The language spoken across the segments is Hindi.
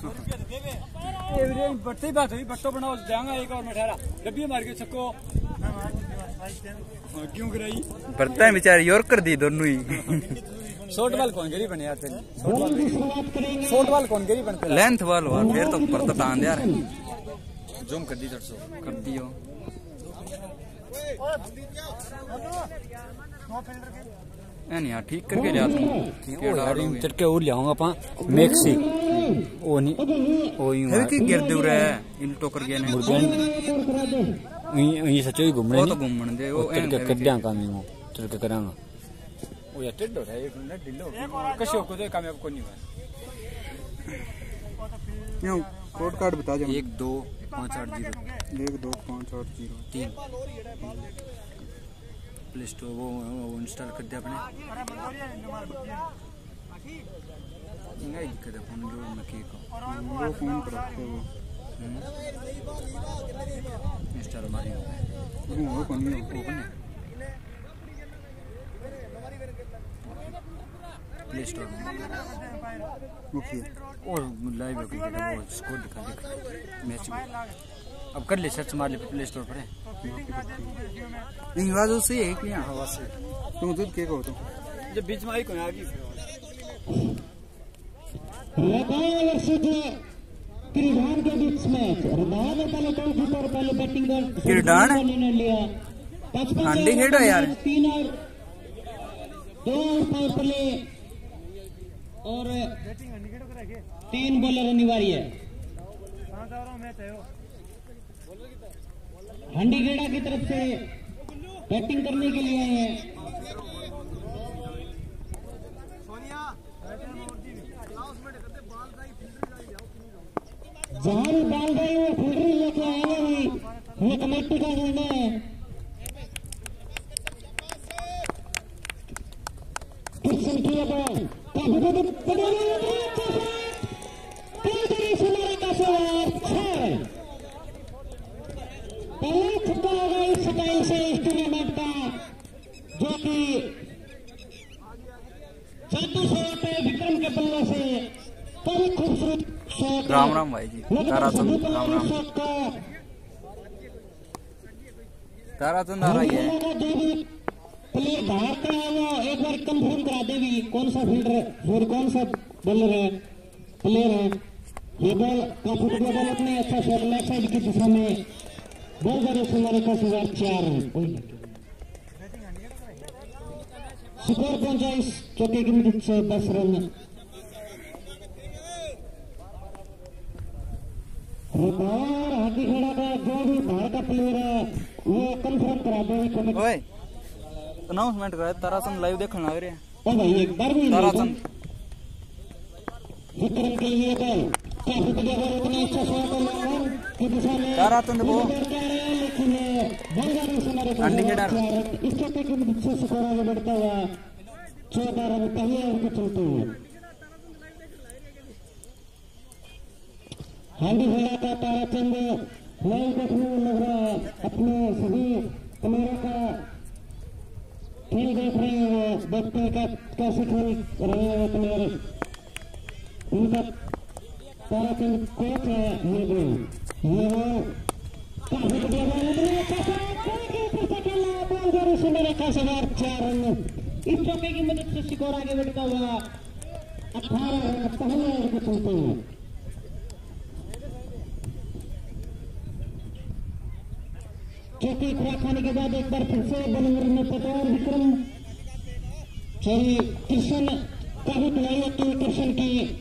बढ़ते ही बात हुई, बट्टो बनाओ जाऊंगा एक और मिठारा डब्बी मार के छक्को क्यों कराई बढ़ता है बेचारे और कर दी दोनों ही। शॉर्ट वाल कौन गरी बने यार तेरे? शॉर्ट वाल कौन गरी बनते? लेंथ वाल हुआ फिर तो पड़ता टांग यार। जूम कर दी 400 कर दियो। नहीं यार ठीक करके जाता हूँ। चटके और लियाऊंगा अपा मैक्सी ओ नहीं ओ ही फिर की गिर दे रहा है इन टोकर गया नहीं ये सच्चो ही घूमने वो तो घूमने दे वो चटके कड्या काम ही वो चटके करांगा ओ यार टिड्डो है एक मिनट ढिल्लो कशो को तो कामयाब को नहीं हुआ। क्यों कोड कार्ड बता दो। 1 2 5 8 0 1 2 5 8 0 3 प्ले स्टोर वो इंस्टॉल कर दिया आपने नहीं दिक्कत है फोन जो मैं की को वो फोन पर रखे वो इंस्टॉल मारी वो कौन है प्ले स्टोर ओके और लाइव वो स्कोर दिखा मैच में अब कर ले सर्च मार ले प्ले स्टोर पर है नहीं आवाज उससे है कि आवाज से तुम दूध के को तो जब बीच में आई को आ गई किरदान के बीच मैच रदान ने पहले टॉस जीता और पहले बैटिंग किरदान लिया 55 हांडी खेड़ा यार 3 और 2 पावर प्ले और 3 बॉलर अनिवार्य है। हंडीगेड़ा की तरफ से बैटिंग करने के लिए आए हैं। जहां भी बाल गई वो फील्डर लेके आएंगे ही ये कमेटी का निर्णय है। किशन की बॉल पहला छक्का होगा इस स्टाइल से इस टूर्नामेंट का जो कि जादू शॉट है विक्रम के बल्ले से बड़ी खूबसूरत शॉट। राम राम भाई जी ताराचंद राम राम ताराचंद आ रही है। जो भी प्लेयर बाहर का है वो एक बार कंफर्म करा दे भी कौन सा फील्डर और कौन सा बॉलर है प्लेयर है। ये बॉल काफी बढ़िया बॉल अपने अच्छा शॉट लेफ्ट साइड की दिशा में बॉल बड़े सुंदर 4 रन स्कोर पहुंचा इस चौके की मदद से 10 रन। हाथी खेड़ा का जो भी बाहर का प्लेयर है वो कंफर्म करा दे। ओए अनाउंसमेंट कर ताराचंद लाइव देखने लग रहे हैं। ओ भाई एक बार भी ताराचंद विक्रम के लिए बॉल काफी बढ़िया बॉल अपने अच्छा शॉट की दिशा में ताराचंद वो लेकिन इस चौके की मदद से स्कोर आगे बढ़ता हुआ 14 रन पहले उनके चलते हुए हांडी भेड़ा का ताराचंद लाइव देखने में लग रहा है। अपने सभी प्लेयरों का खेल देख रहे हैं वो देखते हैं कैसे खेल रहे हैं प्लेयर। उनका ताराचंद कोच है ये काफी बढ़िया बॉल से मेरे खास 4 रन इस चौके की मदद से स्कोर आगे बढ़ता हुआ 18 रन पहले ओवर के चलते हुए। चौकी खुराक खाने के बाद एक बार फिर से बल्लेबाज में पटवार विक्रम सॉरी कृष्ण काफी खिलाई होती है। कृष्ण की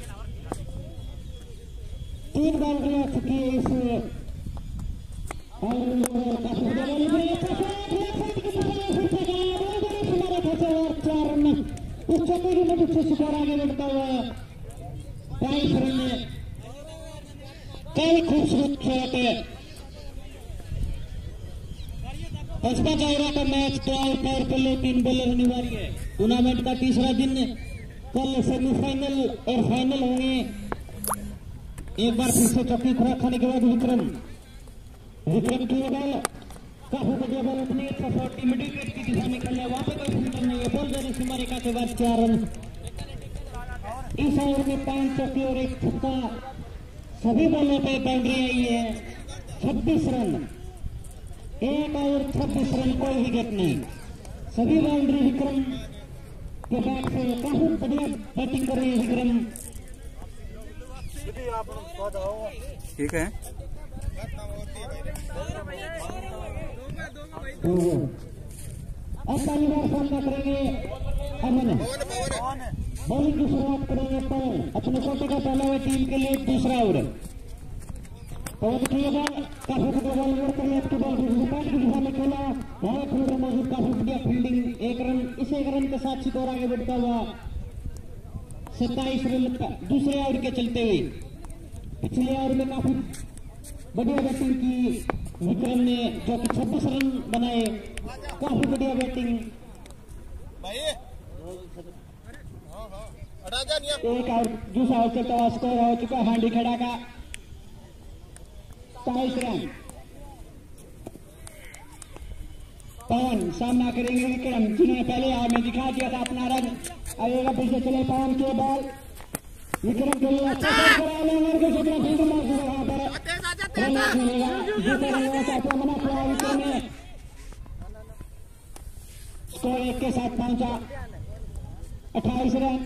3 बाउंड्री आ चुकी है इस इस चौके की मदद से स्कोर आगे बढ़ता हुआ 22 रन। कई खूबसूरत शॉट है। बसपा दायरा का मैच 12 पावर प्ले 3 बॉलर अनिवार्य है। टूर्नामेंट का तीसरा दिन कल सेमीफाइनल और फाइनल होंगे। एक बार फिर से चौकी खुराक खाने के बाद विक्रम की बॉल काफी बढ़िया बॉल अपनी अच्छा शॉट मिडिल विकेट की दिशा में खेल रहा है। वहां पे कोई फील्डर नहीं है। बॉल जाने सीमा रेखा के बाद 4 रन। इस ओवर में 5 चौके और 1 छक्का सभी बॉलों पे बाउंड्री आई है। 26 रन, 1 ओवर 26 रन, कोई विकेट नहीं। सभी बाउंड्री विक्रम के बैट से काफी बढ़िया बैटिंग कर रही है विक्रम। ठीक है। अब पहली बार सामना करेंगे अमन। बॉलिंग की शुरुआत करेंगे पवन। अपने कोटे का पहला ओवर टीम के लिए दूसरा ओवर। पवन की बॉल काफी बढ़िया बॉल ओवर करिए। आपकी बॉल बैट की दिशा में खेला, वहां फील्डर मौजूद, काफी बढ़िया फील्डिंग। 1 रन, इस 1 रन के साथ स्कोर आगे बढ़ता हुआ 27 रन दूसरे ओवर के चलते हुए। पिछले ओवर में काफी बढ़िया बैटिंग की विक्रम ने, जो कि 26 रन बनाए। काफी बढ़िया बैटिंग। एक और दूसरा ओवर चलता हुआ स्कोर हो चुका है हांडी खेड़ा का 27 रन। पवन सामना करेंगे विक्रम, जिन्होंने पहले ओवर में दिखा दिया था अपना रन। अब फिर से चले पवन के बॉल विक्रम के लिए। अच्छा शॉट करा लेंगे के क्षेत्र में फील्ड मार दिया वहां पर रन मिलेगा। जीते रन चाहते मना किया विक्रम ने। स्कोर 1 के साथ पहुंचा 28 रन।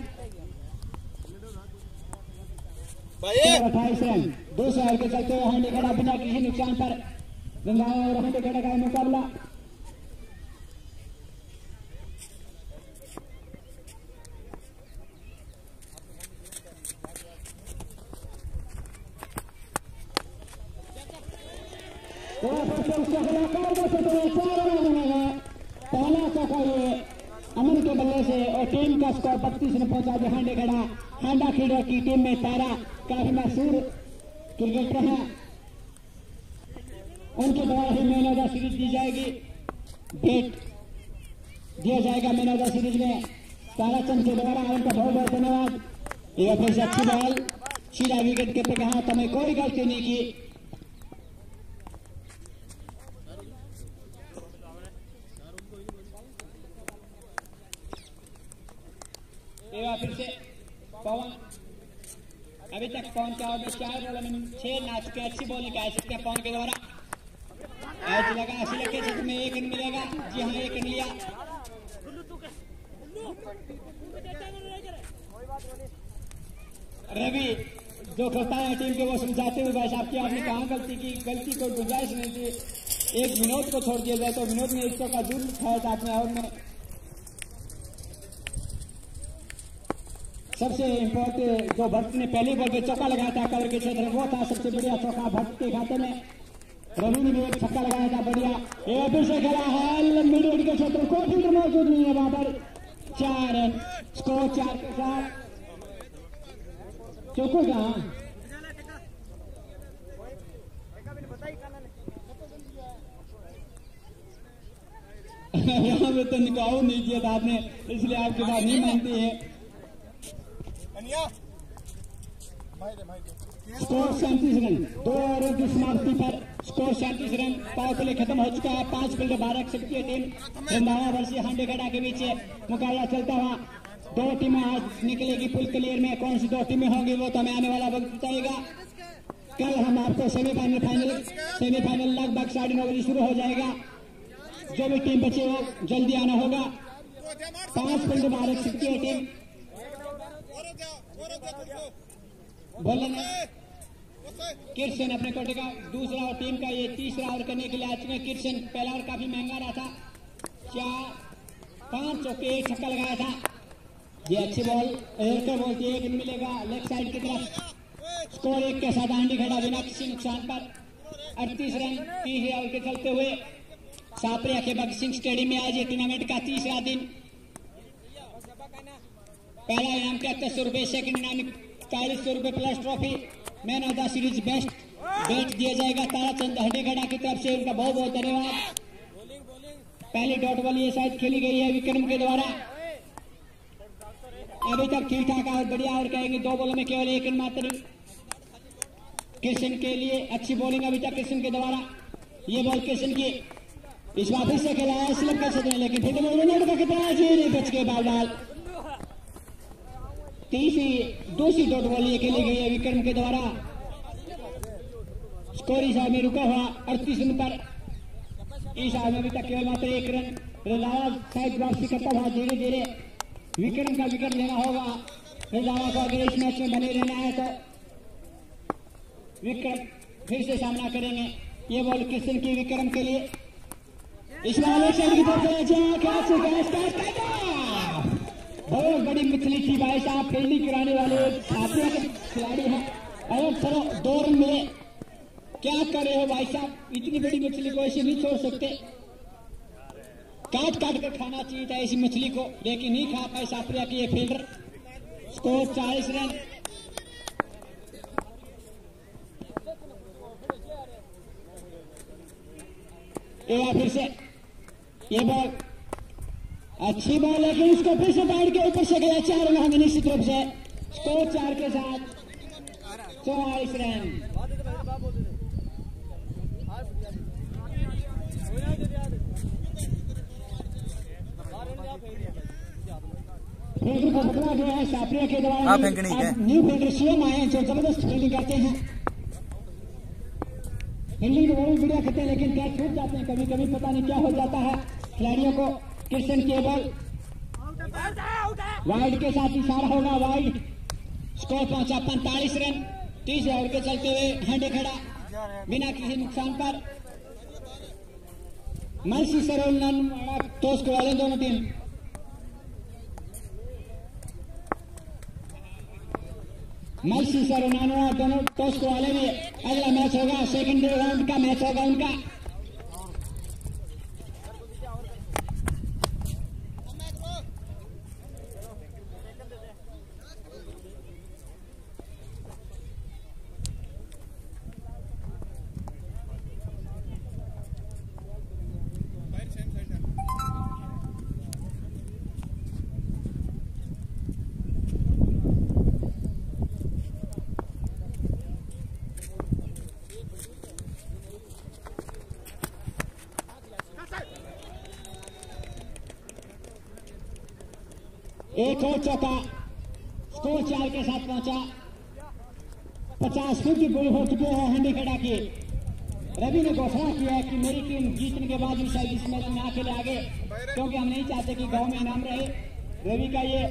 28 रन दूसरे ओवर के चलते हुए हांडी खेड़ा बिना किसी नुकसान पर गंगाया और हांडी खेड़ा का मुकाबला। पहला चौका ये अमन के बल्ले से और टीम का स्कोर 32 रन पहुंचा। जो हांडी खेड़ा हांडा खेड़ा की टीम में तारा काफी मशहूर क्रिकेटर हैं, उनके द्वारा ही मैन ऑफ द सीरीज दी जाएगी। बैट दिया जाएगा मैन ऑफ द सीरीज में ताराचंद के द्वारा। उनका बहुत बहुत धन्यवाद। एक फिर से अच्छी बॉल सीधा विकेट के पे कहा तो मैं कोई गलती नहीं की। फिर से पवन अभी तक पवन का ओवर 4 बॉलों में 6 ना चुके। अच्छी बॉलिंग कह सकते हैं पवन के द्वारा। ऐसे लगा सिलेक्ट क्षेत्र में 1 रन मिलेगा। जी हाँ 1 रन लिया। रवि जो खेलता है टीम के वो समझाते हुए भाई साहब की आपने कहाँ गलती की, गलती कोई गुंजाइश नहीं थी। एक विनोद को छोड़ दिया जाए तो विनोद ने 100 का दूर खाया था अपने ओवर में। सबसे इम्पोर्टेंट जो भट्ट ने पहली बॉल पे चौका लगाया था कवर के क्षेत्र में, वो था सबसे बढ़िया चौका भट्ट के खाते में। रवि ने भी एक छक्का लगाया था बढ़िया। एक फिर से खेला है मिड के क्षेत्र में, कोई फील्डर मौजूद नहीं है वहां पर। 4 रन स्कोर 4 के साथ। चौको कहाँ यहाँ पे तो निकाह नहीं किया था आपने, इसलिए आपके बात नहीं मानती है। स्कोर 37 रन, 2 ओवरों की समाप्ति पर स्कोर 37 रन। पावर प्ले खत्म हो चुका है। 5 फील्ड 12 सक्रिय टीम रंधावा वर्सेस हांडी खेड़ा के बीच मुकाबला चलता हुआ। 2 टीमें आज निकलेगी पुल क्लियर में। कौन सी 2 टीमें होंगी वो तो हमें आने वाला वक्त बताएगा। कल हम आपको सेमीफाइनल लगभग 9:30 बजे शुरू हो जाएगा। जो भी टीम बचे हो जल्दी आना होगा। 5 फील्ड 12 सक्रिय टीम बोलेंगे। किर्सन अपने कोटे का दूसरा और टीम का ये तीसरा ओवर करने के लिए आ चुके हैं। किर्सन पहला ओवर काफी महंगा रहा था, 4-5 चौके 1 छक्का लगाया था। ये अच्छी बॉल बोलती है 1 रन मिलेगा लेफ्ट साइड की तरफ। स्कोर 1 के साथ हांडी खेड़ा बिना किसी नुकसान पर 38 रन 30 ओवर के चलते हुए सापरिया के भगत सिंह स्टेडियम में आज ये टूर्नामेंट का तीसरा दिन। पहला इनाम 3300 रुपए, सेकंड इनाम 4100 रुपए plus trophy. Man of the series best bat दिया जाएगा ताराचंद हांडी खेड़ा की तरफ से। उनका बहुत बहुत धन्यवाद। पहली डॉट बॉल ये शायद खेली गई है विक्रम के द्वारा। अभी तक ठीक ठाक और बढ़िया और कहेंगे 2 बॉलों में केवल 1 रन मात्र किशन के लिए। अच्छी बॉलिंग अभी तक किशन के द्वारा। ये बॉल किशन की इस वापस से खेला है स्लिप कर सकते हैं, लेकिन फिर का कितना नहीं बच के बाल। दूसरी डॉट बॉल ये खेली गई है विक्रम के द्वारा। स्कोर इस ओवर में रुका हुआ 38 रन पर। इस ओवर में अभी तक केवल मात्र 1 रन। रंधावा साइड वापसी करता हुआ धीरे धीरे विक्रम का विकेट लेना होगा। रंधावा को अगर इस मैच में बने रहना है तो विक्रम फिर से सामना करेंगे। ये बॉल किशन की विक्रम के लिए। इस वाले से बहुत बड़ी मछली थी भाई साहब। फील्डिंग कराने वाले छात्रों के खिलाड़ी हैं और चलो 2 रन मिले। क्या कर रहे हो भाई साहब, इतनी बड़ी मछली को ऐसे नहीं छोड़ सकते। काट काट कर खाना चाहिए था इसी मछली को, लेकिन नहीं खा पाए साफरिया की ये फील्डर। Score 40 run. फिर से ये बॉल अच्छी बॉल, लेकिन उसको फिर से बैठ के ऊपर से गया। 4 रन होंगे निश्चित रूप से। स्कोर 4 के साथ 44 रन। फील्डर को पकड़ा गया है साफरिया के द्वारा। न्यू फील्डर सीएम आए हैं जो जबरदस्त फील्डिंग करते हैं। फील्डिंग बहुत बढ़िया करते हैं, लेकिन कैच छूट जाते हैं कभी कभी, पता नहीं क्या हो जाता है खिलाड़ियों को। किशन के बॉल वाइड के साथ इशारा होगा, वाइड। स्कोर पहुंचा 45 रन। 30 ओवर के चलते हुए हांडे खड़ा बिना किसी नुकसान पर। मर्सी सरोल टॉस को वाले दोनों टीम। मर्सी सरोनानोड़ा दोनों टॉस को वाले में। अगला मैच होगा, सेकंड राउंड का मैच होगा उनका। एक और चौका। स्कोर 4 के साथ पहुंचा। 50 फीट की गोल हो चुके हैं हंडी खड़ा की। रवि ने घोषणा किया है कि मेरी टीम जीतने के बाद भी शायद इस मैच में अकेले आगे, क्योंकि हम नहीं चाहते कि गांव में इनाम रहे। रवि का ये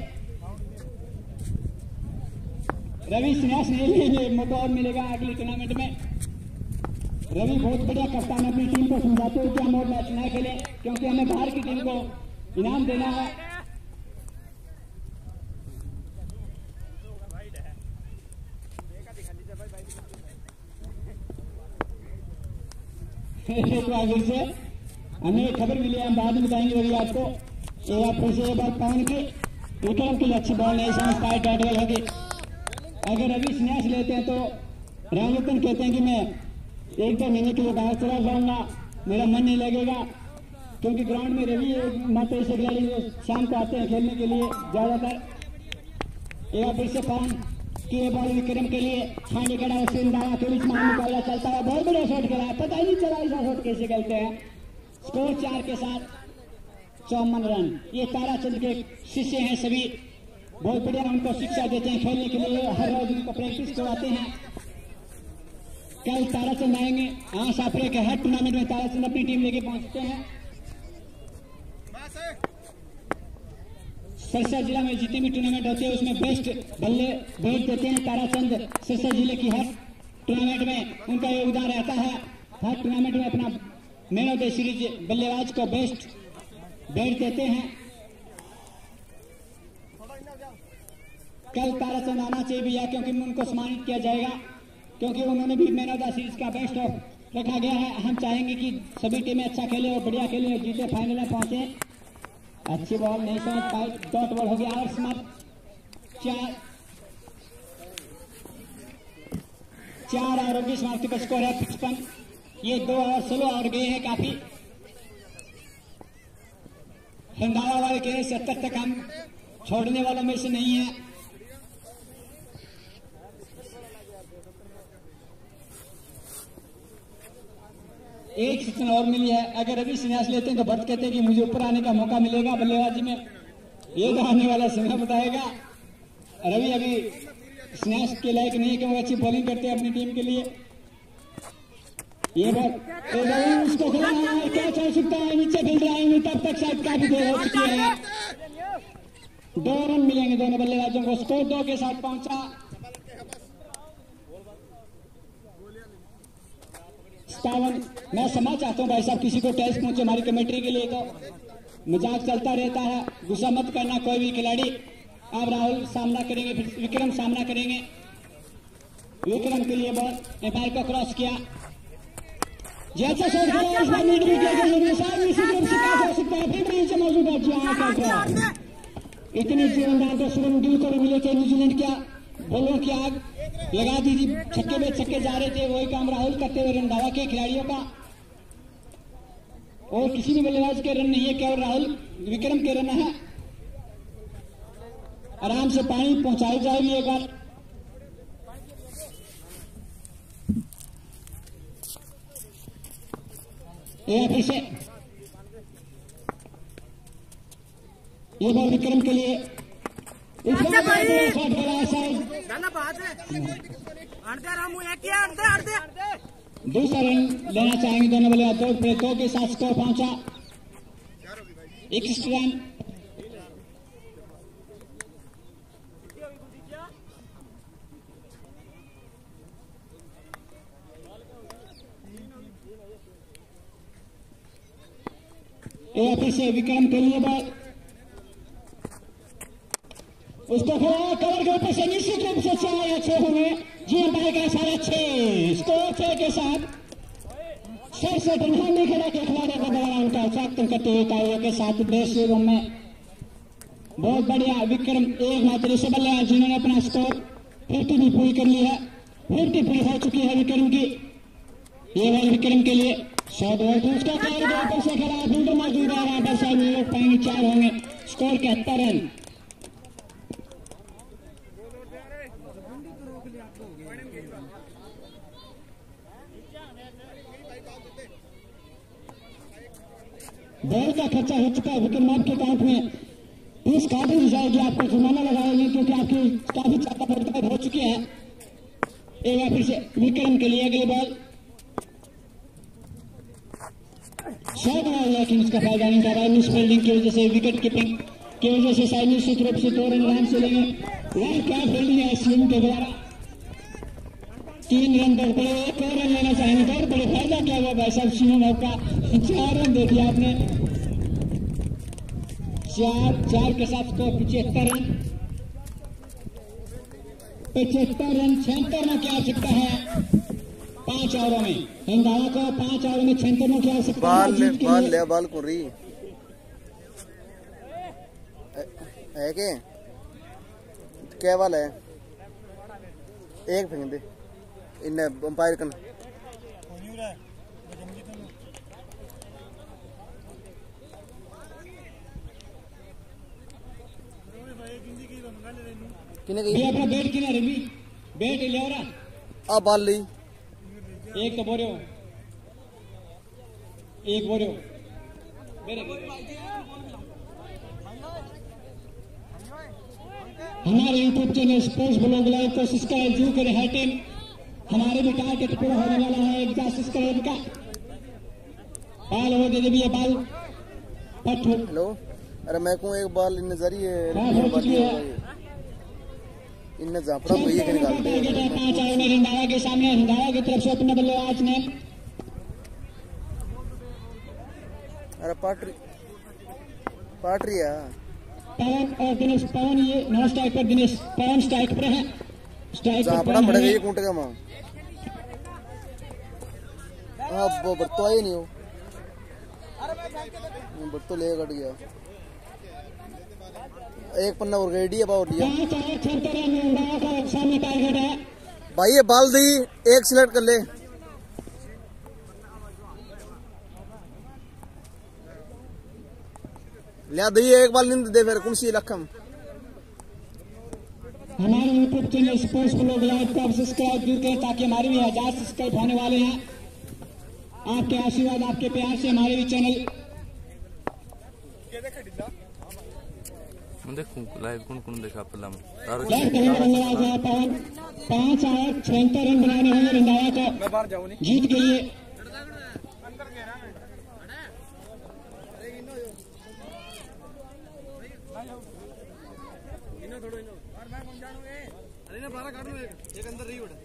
रवि संन्यास नहीं लेंगे, मौका और मिलेगा अगले टूर्नामेंट में। रवि बहुत बढ़िया कप्तान अपनी टीम को समझाते हुए कि हम और मैच न खेले, क्योंकि हमें बाहर की टीम को इनाम देना है। एक बार फिर से हमें खबर मिली है, हम बाद में बताएंगे रवि आपको। एक बार फिर से एक बार पवन की विक्रम के लिए अच्छी बॉल नहीं समझ पाए, डॉट बॉल होगी। अगर रवि संन्यास लेते हैं तो रामरतन कहते हैं कि मैं 1-2 महीने के लिए बाहर चला जाऊंगा, मेरा मन नहीं लगेगा, क्योंकि ग्राउंड में रवि मात्र ऐसे खिलाड़ी शाम को आते हैं खेलने के लिए ज्यादातर। एक बार फिर से पवन की बॉल विक्रम के लिए। हांडी खड़ा के बीच में मुकाबला चलता है। बहुत बढ़िया शॉट खेला है, पता ही नहीं चला ऐसा शॉट कैसे खेलते हैं। स्कोर 4 के साथ 54 रन। ये ताराचंद के शिष्य हैं सभी, बहुत बढ़िया उनको शिक्षा देते हैं खेलने के लिए। हर रोज उनको प्रैक्टिस करवाते हैं। कल ताराचंद आएंगे। हाँ, साफरे के हर टूर्नामेंट में ताराचंद अपनी टीम लेके पहुंचते हैं। सिरसा जिला में जितने भी टूर्नामेंट होते हैं उसमें बेस्ट बल्ले बैट देते हैं ताराचंद। सिरसा जिले की हर टूर्नामेंट में उनका योगदान रहता है। हर टूर्नामेंट में अपना मैन ऑफ द सीरीज बल्लेबाज को बेस्ट बैट देते हैं। कल ताराचंद आना चाहिए भैया, क्योंकि उनको सम्मानित किया जाएगा, क्योंकि उन्होंने भी मैन ऑफ द सीरीज का बेस्ट ऑफ रखा गया है। हम चाहेंगे कि सभी टीमें अच्छा खेले और बढ़िया खेले और जीते, फाइनल में पहुंचे। अच्छी बॉल नहीं समझ पाई, डॉट बॉल हो गया। और समाप्त 4 ओवर की समाप्ति का स्कोर है 55। ये 2 ओवर 16 ओवर गए हैं काफी। रंधावा वाले के 70 तक हम छोड़ने वालों में से नहीं है। एक सेशन और मिली है। अगर रवि संन्यास लेते हैं तो भट्ट कहते हैं कि मुझे ऊपर आने का मौका मिलेगा बल्लेबाजी में। ये तो आने वाला समय बताएगा। रवि अभी संन्यास के लायक नहीं है, क्योंकि अच्छी बॉलिंग करते हैं अपनी टीम के लिए। ये बात उसको खेला है, कैच हो सकता है, नीचे खेल रहा है, तब तक शायद काफी देर हो चुकी है। 2 रन मिलेंगे दोनों बल्लेबाजों को, स्कोर 2 के साथ पहुंचा। 57। मैं समझ चाहता हूँ भाई साहब, किसी को टेस्ट पहुंचे हमारी कमेंट्री के लिए तो मजाक चलता रहता है, गुस्सा मत करना कोई भी खिलाड़ी। अब राहुल सामना करेंगे, फिर विक्रम सामना करेंगे। विक्रम के लिए बॉल एम्पायर को क्रॉस किया, जैसा शॉट खेला इस बार मिड विकेट के लिए साथ निश्चित रूप से कैच हो सकता है, फिर नीचे मौजूद है। जी इतने जीवनदान तो शुभम गिल को भी मिले थे। न्यूजीलैंड क्या बॉलों की आग लगा दी थी, छक्के पे छक्के जा रहे थे, वही काम राहुल करते हुए रंधावा के खिलाड़ियों का। और किसी भी बल्लेबाज के रन नहीं है, केवल राहुल विक्रम के रन है। आराम से पानी पहुंचाई जाएगी एक बार। फिर से ये बॉल विक्रम के लिए, दूसरा रन लेना चाहेंगे दोनों बल्लेबाज। 2 के साथ स्कोर पहुंचा 61 रन। फिर से विक्रम के लिए बॉल, उसको खेला कवर के ऊपर से, निश्चित रूप से 4 या 6 होंगे। जी अंपायर का सारा 6, स्कोर 6 के साथ। सबसे नहीं खेला के खिलाड़ी का द्वारा उनका स्वागत करते हुए कार्यों के साथ बेस में बहुत बढ़िया। विक्रम एकमात्र ऐसे बल्लेबाज जिन्होंने अपना स्कोर 50 भी पूरी कर ली है, 50 पूरी हो चुकी है विक्रम की। ये बॉल विक्रम के लिए 100 उसका कवर के ऊपर से खेला, फील्डर मौजूद है वहां पर, शायद लोग पाएंगे 4 होंगे, स्कोर 71 रन। बॉल का खर्चा हो चुका है विक्रम आपके अकाउंट में, फीस काट दी जाएगी, आपको जुर्माना लगाएंगे क्योंकि आपकी काफी ज्यादा भुगतान हो चुकी है। एक बार फिर से विक्रम के लिए अगली बॉल, शॉट आया लेकिन उसका फायदा नहीं कर रहा। मिस फील्डिंग की वजह से, विकेट कीपिंग की वजह से शायद निश्चित रूप से 2 रन आराम से लेंगे। वह क्या फील्डिंग है स्विंग के द्वारा, 3 रन पर पड़े, 1 और रन लेना चाहेंगे तो और बड़े फायदा क्या हुआ भाई साहब। शिवम का 4 रन दे दिया आपने, 4 के साथ स्कोर 75 रन। 75 रन 76 में क्या आवश्यकता है 5 ओवरों में। रंधावा को 5 ओवर में 76 में क्या आवश्यकता है। बाल को रही है क्या वाला है, एक फेंक दे इन अंपायर कन। ये अपना बैट किना रवि, बैट ले रहा अब बाल ली, एक तो बोरे हो, एक बोरे हो। हमारे YouTube channel sports blog live को सब्सक्राइब जरूर करें। हर टीम हमारे भी टारगेट पूरा होने वाला है 1 सब्सक्राइब का। बाल हो दे भी, बाल पट। हेलो, अरे मैं को एक बाल इन नजरिए इन जापड़ा को ये निकालते हैं। 5 ओवर में रंधावा के सामने, रंधावा की तरफ से अपने बल्लेबाज ने, अरे पाटरी है पवन और दिनेश। पवन ये नॉन स्ट्राइक पर, दिनेश पवन स्ट्राइक पर है, स्ट्राइक जापड़ा पड़ेगा ये कूटेगा मां। हाँ वो बर्तो आए नहीं हो, बर्तो ले कट गया। एक पन्ना और रेडी है बाउट लिया भाई। ये बाल दी एक सिलेक्ट कर ले, लिया दी एक बाल नींद दे फिर कुर्सी लखम। हमारे YouTube channel sports blog live को सब्सक्राइब करें ताकि हमारे भी 1000 सब्सक्राइब होने वाले हैं। आपके आशीर्वाद, आपके प्यार से हमारे भी चैनल देखूं लाइव कौन देखा पहला पवन 5 आउट 76 रन बनाने होंगे रंधावा को जीत के लिए। एक अंदर रही बड़ा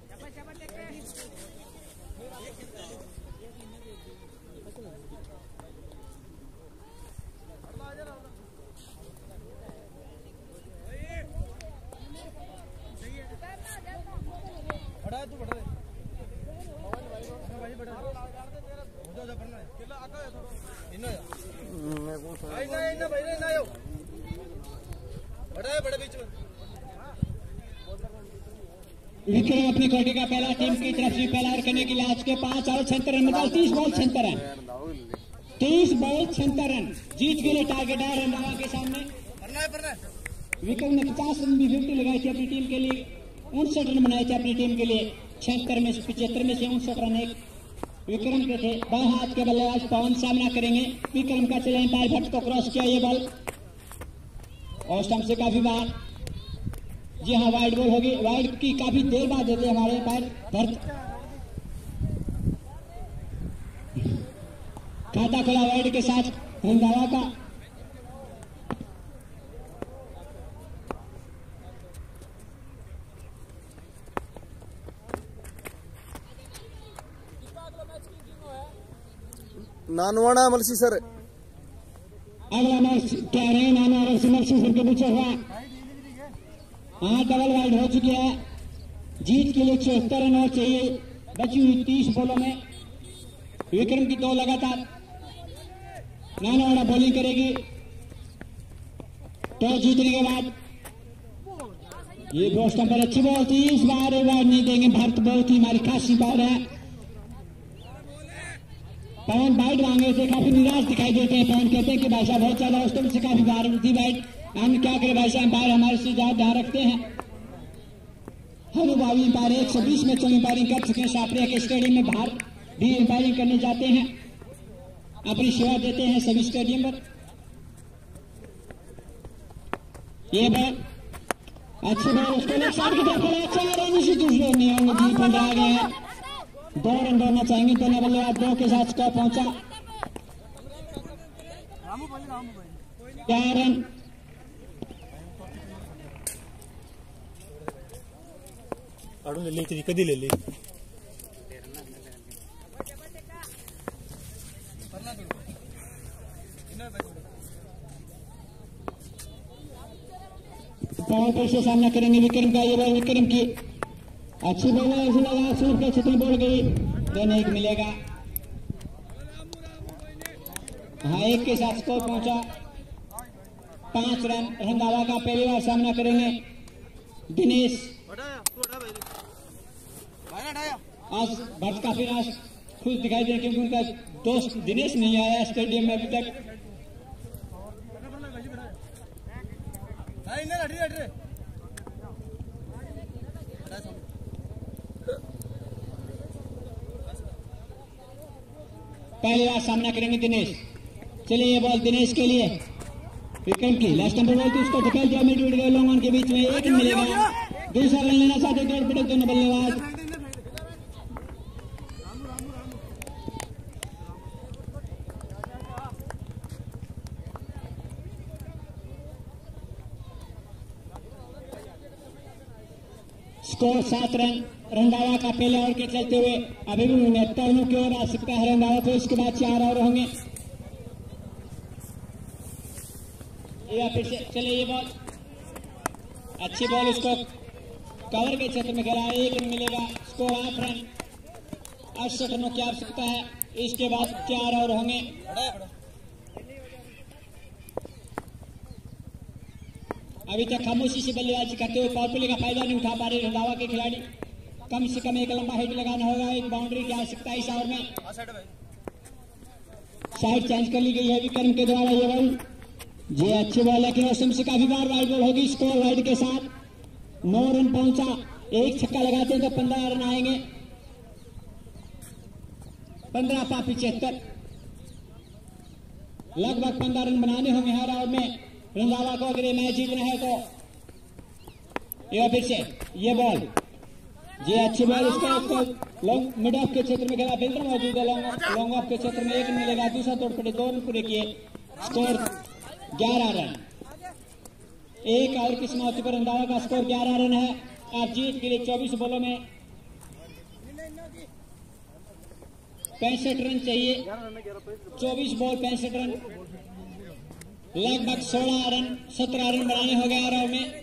विक्रम अपनी कोटी का पहला टीम की तरफ से पहला ओवर करने के लिए आज के 5 और 76 रन मतलब 30 बॉल 76 रन 30 बॉल 76 रन जीत के लिए टारगेट है रंधावा के सामने। विक्रम ने 50 रन भी 50 लगाई थी अपनी टीम के लिए 59 रन बनाए थे अपनी टीम के लिए 76 में से 75 में से 59 रन एक विक्रम के थे। बाएं हाथ के बल्लेबाज पवन सामना करेंगे विक्रम का चले अंपायर भट्ट को क्रॉस किया ये बॉल और स्टंप से काफी बाहर। जी हाँ वाइड बॉल होगी वाइड की काफी देर बाद देते हमारे अंपायर भट्ट। खाता खुला वाइड के साथ रंधावा का नानवाना मलसी सर अगला मैच क्या रहे नाना और मलसी सर के पीछे हुआ। हाँ डबल वाइड हो चुकी है जीत के लिए 76 रन और चाहिए बची हुई 30 बॉलों में विक्रम की 2 लगातार। नानवाड़ा बॉलिंग करेगी टॉस जीतने के बाद ये दोस्त पर अच्छी बॉल थी इस बार वाइड नहीं देंगे भारत बहुत ही हमारी खासी बॉल है। पवन वाइड मांगे थे काफी निराश दिखाई देते हैं पवन कहते हैं कि भाई साहब बहुत ज्यादा उस से काफी बार थी वाइड हम क्या करें भाई साहब अंपायर हमारे से ज्यादा ध्यान रखते हैं। हम बावी अंपायर 120 मैचों में अंपायरिंग कर चुके हैं शापरिया के स्टेडियम में बाहर भी अंपायरिंग करने जाते हैं अपनी सेवा देते हैं सभी स्टेडियम पर। ये बॉल अच्छी बॉल उसको लेफ्ट साइड की तरफ 4 रन इसी दूसरे नहीं होंगे जी 15 आ गए हैं 2 रन दौड़ना चाहेंगे दोनों बल्लेबाज 2 के साथ स्कोर पहुंचा 4 रन। ले ली तेरी कदी ले ली पवन पर से सामना करेंगे विक्रम का ये बॉल विक्रम की अच्छी बॉल है ऐसे लगा सूर के क्षेत्र में बोल गई रन 1 मिलेगा। हाँ 1 के साथ स्कोर पहुंचा 5 रन। रंधावा का पहली बार सामना करेंगे दिनेश आज भट्ट काफी खुश दिखाई दे क्योंकि उनका दोस्त दिनेश नहीं आया स्टेडियम में अभी तक। पहली बार सामना करेंगे दिनेश। चलिए ये बॉल दिनेश के लिए विक्रम की लास्ट नंबर बॉल थी उसको धकेल दिया मिड विकेट लॉन्ग ऑन के बीच में 1 मिलेगा। दूसरा रन लेना चाहते दौड़ पड़े दोनों बल्लेबाज। Score 7 run. रंधावा का पहले ओवर के चलते हुए अभी भी 69 रनों की ओर आ सकता है रंधावा तो इसके बाद 4 ओवर होंगे। फिर से चले ये बॉल अच्छी बॉल उसको कवर के क्षेत्र में खेला 1 रन मिलेगा। स्कोर 8 रन 68 रनों की आवश्यकता है इसके बाद 4 ओवर होंगे। अभी तक खामोशी से बल्लेबाजी करते हुए पावर प्ले का फायदा नहीं उठा पा रहे रंधावा के खिलाड़ी। कम से कम एक लंबा हिट लगाना होगा 1 बाउंड्री की आवश्यकता है इस ओवर में। साइड चेंज कर ली गई है विक्रम के द्वारा ये बॉल ये अच्छी बॉल है कि से काफी बार वाइड बॉल होगी। स्कोर वाइड के साथ 9 रन पहुंचा 1 छक्का लगाते हैं तो 15 रन आएंगे 15 पा 75 लगभग 15 रन बनाने होंगे हर ओवर में रंधावा को अगर मैच जीतना है तो। ये फिर से ये बॉल ये अच्छी बॉल इसको लॉन्ग मिड ऑफ के क्षेत्र में खेला फील्डर मौजूद है लॉन्ग ऑफ के क्षेत्र में 1 रन मिलेगा। दूसरा तोड़ पड़े 2 रन पूरे किए स्कोर 11 रन। 1 ओवर की समाप्ति पर रंधावा का स्कोर 11 रन है। आप जीत के लिए 24 बॉलों में 65 रन चाहिए। 24 बॉल 65 रन, लगभग 16 रन 17 रन बनाने हो गए ओवर में।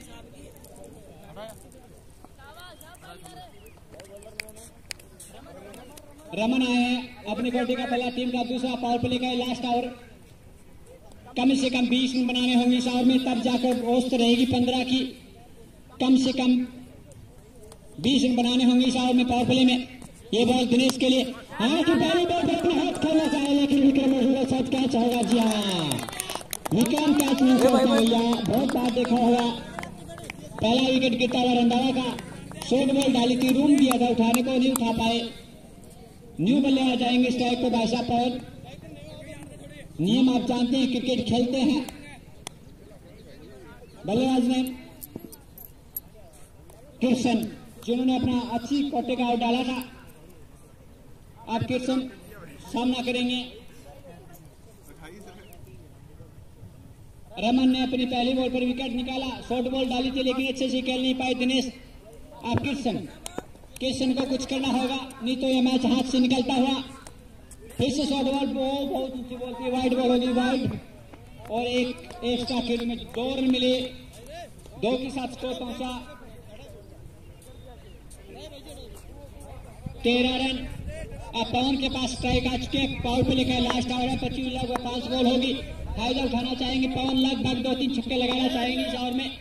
रमन आए हैं अपनी पार्टी का पहला, टीम का दूसरा पावर प्ले का लास्ट ओवर। कम से कम 20 रन बनाने होंगे इस ओवर में, तब जाकर औसत रहेगी 15 की। कम से कम 20 रन बनाने होंगे इस ओवर में पावर प्ले में। ये बॉल दिनेश के लिए, हाँ तो पहली बॉल पर अपना हाथ खोलना चाहे, लेकिन विक्रम शॉट कैच होगा। जी हाँ, विक्रम कैच नहीं करता भैया, बहुत बार देखा होगा। पहला विकेट गिरता हुआ रंधावा का, शॉर्ट बॉल डाली थी, रूम दिया था उठाने को, नहीं उठा पाए। न्यू बल्लेबाज जाएंगे स्ट्राइक को बादशाह पवन। नियम आप जानते हैं, क्रिकेट खेलते हैं। बल्लेबाज ने किर्सन, जिन्होंने अपना अच्छी कोटे का आउट डाला था। आप किर्सन सामना करेंगे। रमन ने अपनी पहली बॉल पर विकेट निकाला, शॉर्ट बॉल डाली थी लेकिन अच्छे से खेल नहीं पाए दिनेश। आप किर्सन को कुछ करना होगा, नहीं तो यह मैच हाथ से निकलता हुआ। फिर से शॉर्ट बॉल, बहुत ऊंची बॉल थी, वाइड बॉल होगी, वाइड। और एक एक्स्ट्रा खेल में 2 रन मिले, 2 के साथ स्कोर पहुंचा 13 रन। अब पवन के पास स्ट्राइक आ चुके हैं, पावर प्ले का लास्ट ओवर है। 25 लगभग 5 बॉल होगी, फायदा उठाना चाहेंगे पवन, लगभग 2-3 छक्के लगाना चाहेंगे इस ओवर में।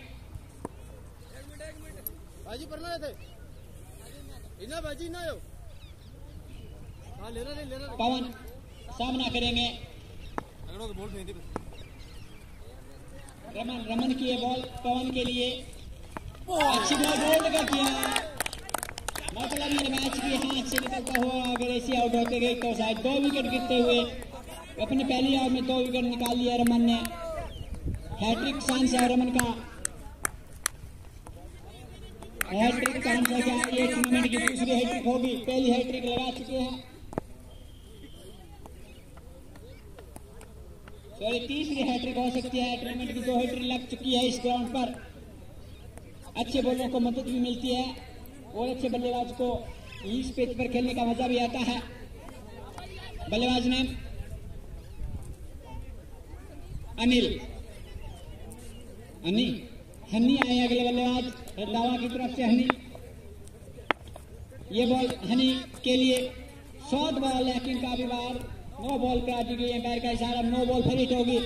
पवन सामना करेंगे। रमन की ये बॉल पवन के लिए, अच्छी बॉल बोल्ड कर दिया। मतलब ये मैच की हाथ से निकलता हुआ अगर ऐसी आउट होते गए तो शायद 2 विकेट गिरते हुए अपने पहली ओवर में 2 विकेट निकाल लिया रमन ने। हैट्रिक चांस है रमन का, हैट्रिक चांस है क्या? ये टूर्नामेंट की दूसरी हैट्रिक होगी, पहली हैट्रिक लगा चुके हैं, सॉरी तीसरी हैट्रिक हो सकती है। टूर्नामेंट की 2 हैट्रिक लग चुकी है इस ग्राउंड पर। अच्छे बॉलरों को मदद भी मिलती है और अच्छे बल्लेबाज को इस पिच पर खेलने का मजा भी आता है। बल्लेबाज ने हनी आए अगले बल्लेबाज रंधावा की तरफ से। हनी, ये बॉल हनी के लिए शॉर्ट बॉल, लेकिन काफी बार नो बॉल पे आ चुकी है। एम्पायर का इशारा, नो बॉल फिर हिट होगी।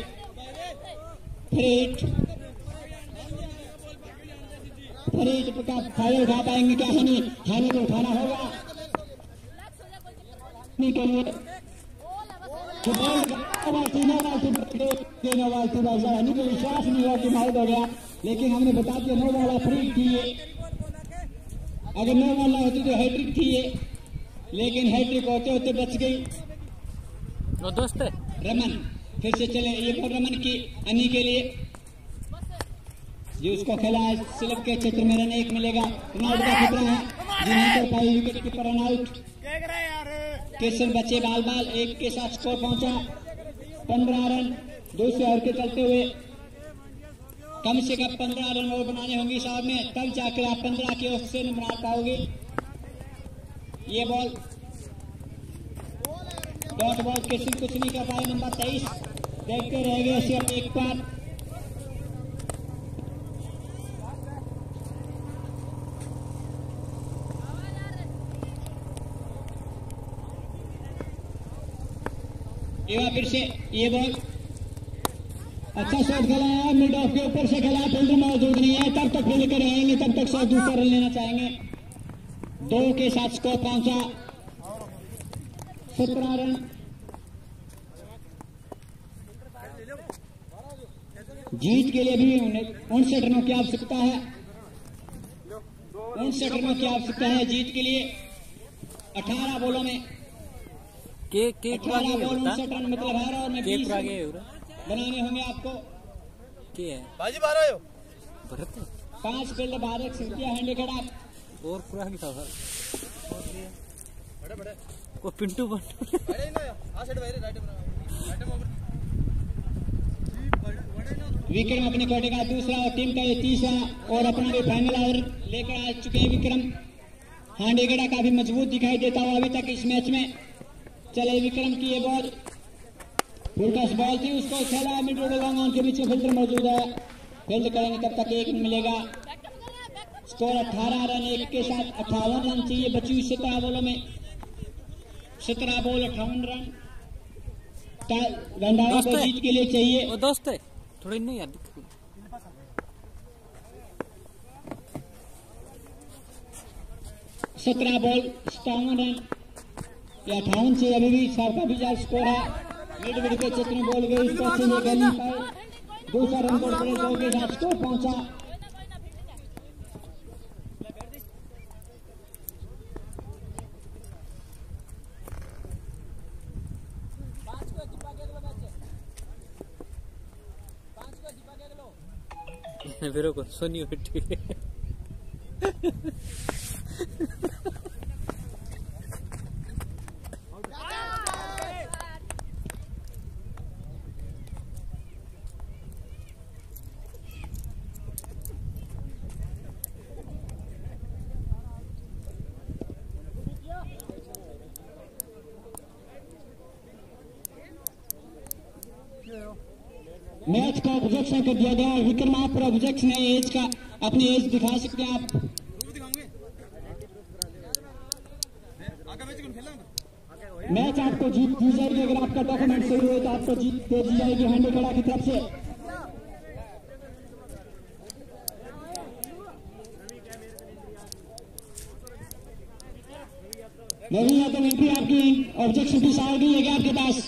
फरीद का फायदा उठा पाएंगे क्या? हनी को उठाना होगा के लिए। हनी को विश्वास नहीं हुआ कि आउट हो गया, लेकिन हमने बता दिया नो बॉल फरीद थी ये। अगर नो बॉल ना होती तो हैट्रिक थी ये, लेकिन हैट्रिक होते होते बच गई। वो दोस्त है रमन फिर से चले, ये बॉल रमन की अनी के लिए, जो उसको खेला है सिलक के क्षेत्र में रन 1 मिलेगा। रनआउट का खतरा है, जो नहीं कर पाई विकेट कीपर रनआउट। किशन बचे बाल 1 के साथ स्कोर पहुंचा 15 रन। दूसरे ओवर के चलते हुए कम से कम 15 रन और बनाने होंगे इस ओवर में, तब जाकर आप 15 के औसत से बना पाओगे। ये बॉल डॉट बॉल, किशन कुछ नहीं कर पाए। नंबर 23 देखते रह गए सिर्फ एक बार। फिर से ये बॉल अच्छा शॉट खेला है, मिड ऑफ के ऊपर से खेला, फील्डर मौजूद नहीं है, तब तक फील्ड कर रहेंगे, तब तक शॉट दूसरा रन लेना चाहेंगे। 2 के साथ स्कोर पहुंचा 17 रन। जीत के लिए भी 59 रनों की आवश्यकता है, 59 रनों की आवश्यकता है जीत के लिए। 18 बॉलों में 18 बॉल 59 रन, मतलब हर ओवर में 20 बनाने होंगे आपको। बाजी 12 हो 5 फील्ड बाहर, एक सिंकिया हैंडीकैप और पूरा भी था वो पिंटू विक्रम अपने कोटे का दूसरा और टीम का ये तीसरा और अपना भी फाइनल ओवर लेकर आ चुके हैं विक्रम। हांडेगड़ा काफी मजबूत दिखाई देता हुआ अभी तक इस मैच में। चले विक्रम की ये बॉल फुल टॉस बॉल थी, उसको खेला मिड लॉन्ग ऑन के पीछे फील्डर मौजूद है, फील्ड करेंगे तब तक 1 मिलेगा। स्कोर 18 रन 1 के साथ 58 रन चाहिए बची हुई 17 बॉलों में। 17 बॉल 58 रन रंधावा को जीत के लिए चाहिए। वो दोस्त है थोड़ी नहीं यार 17 बॉल 57 रन या 58 से अभी भी सबका भी स्कोर है। मिड विकेट के क्षेत्र में बॉल गई, उसको अच्छे से खेल नहीं पाए। दूसरा रन बॉल पर 2 के साथ स्कोर पहुंचा। फिर को सोनी उठी मैच का ऑब्जेक्शन कर दिया गया। विक्रम आप पर ऑब्जेक्शन है एज का, अपनी एज दिखा सकते हैं आप। मैच आपको जीत दी जाएगी अगर आपका डॉक्यूमेंट सही हो तो आपको जीत दे दी जाएगी हांडेगड़ा की तरफ से। नवीन यादव एंट्री आपकी ऑब्जेक्शन की आ गई है क्या आपके पास?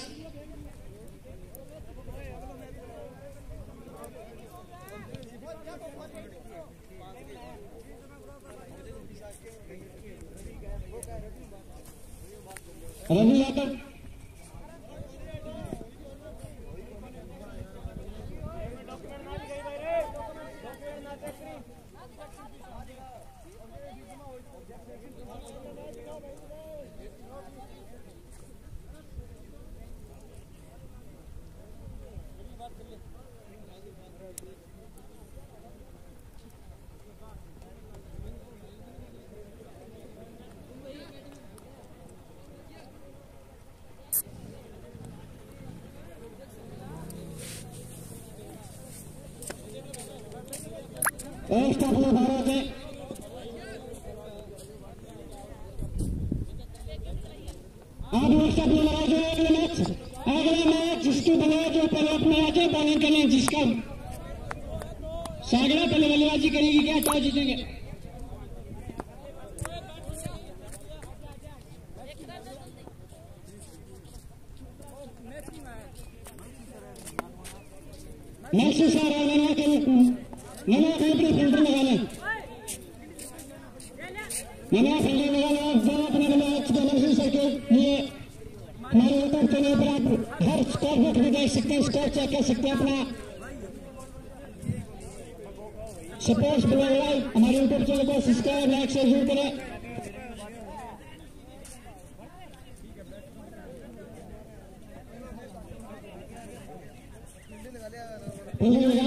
रवि यादव एक टॉप में भारत है। आप नेक्स्ट अपने लगाए अगला मैच जिसकी बनाए जो पलट में आके बॉलिंग करने जिसका सागरा पहले बल्लेबाजी करेगी क्या टॉस जीतेंगे? नेक्स्ट सारा नया कंपनी फिल्टर लगा लें, नया फिल्टर लगा लें। दोनों अपने मैच बैलेंसिंग सर्किट लिए हमारे यूट्यूब चैनल पर आप हर स्कोर बुक भी देख सकते हैं, स्कोर चेक कर सकते हैं अपना। स्पोर्ट्स ब्लॉग लाइव हमारे यूट्यूब चैनल को सब्सक्राइब लाइक शेयर जरूर करें। फील्डिंग